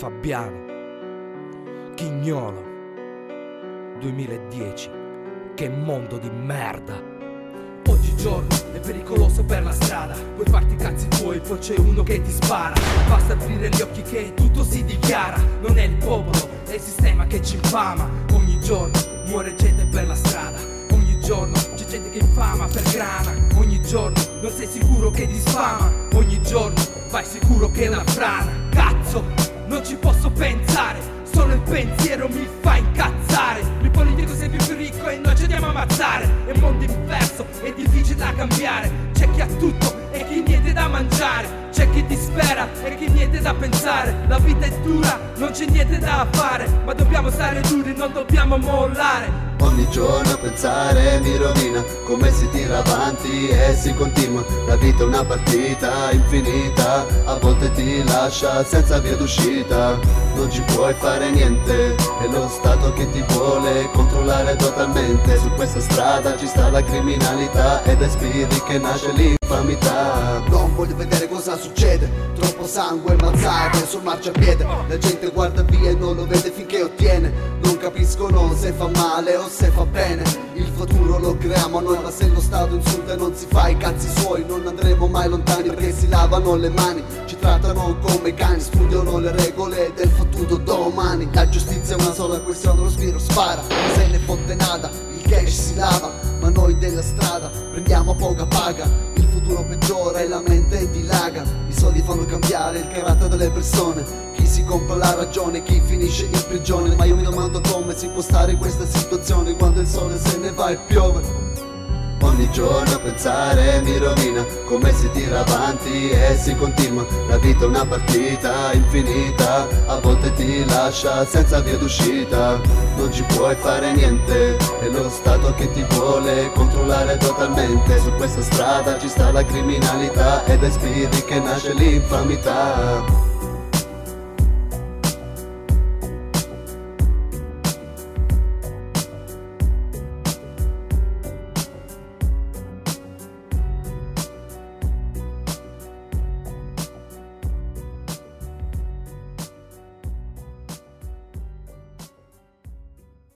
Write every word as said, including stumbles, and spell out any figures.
Fabiano, Chignolo, duemiladieci. Che mondo di merda. Oggigiorno è pericoloso per la strada, puoi farti i cazzi tuoi, poi c'è uno che ti spara. Basta aprire gli occhi che tutto si dichiara. Non è il popolo, è il sistema che ci infama. Ogni giorno muore gente per la strada. Ogni giorno c'è gente che infama per grana. Ogni giorno non sei sicuro che ti sfama. Ogni giorno vai sicuro che è una frana. Cazzo, non ci posso pensare. Solo il pensiero mi fa incazzare. Il politico sempre più ricco e noi ci andiamo a ammazzare. È un mondo inverso, è difficile da cambiare. C'è chi ha tutto e chi niente da mangiare. C'è chi ti spera e chi niente da pensare. La vita è dura, non c'è niente da fare, ma dobbiamo stare duri, non dobbiamo mollare. Ogni giorno a pensare mi rovina, come si tira avanti e si continua. La vita è una partita infinita, a volte ti lascia senza via d'uscita. Non ci puoi fare niente, è lo Stato che ti vuole controllare totalmente. Su questa strada ci sta la criminalità ed è spiriti che nasce l'infamità. Non voglio vedere cosa succede, troppo sangue, mazzate sul marciapiede. La gente guarda via e non lo vede finché ottiene. Non capiscono se fa male o se fa bene. Il futuro lo creiamo noi, ma se lo Stato insulta e non si fa i cazzi suoi, non andremo mai lontani perché si lavano le mani. Ci trattano come cani, studiano le regole del fottuto domani. La giustizia è una sola questione, lo spiro spara, se ne fotte nada, il cash si lava, ma noi della strada prendiamo poca paga. Il futuro peggiora e la mente dilaga. I soldi fanno cambiare il carattere delle persone. Chi si compra la ragione, chi finisce in prigione. Ma io mi domando come si può stare in questa situazione quando il sole se ne va e piove. Ogni giorno a pensare mi rovina, come si tira avanti e si continua. La vita è una partita infinita, a volte ti lascia senza via d'uscita. Non ci puoi fare niente, è lo Stato che ti vuole controllare totalmente. Su questa strada ci sta la criminalità ed è spiriti che nasce l'infamità.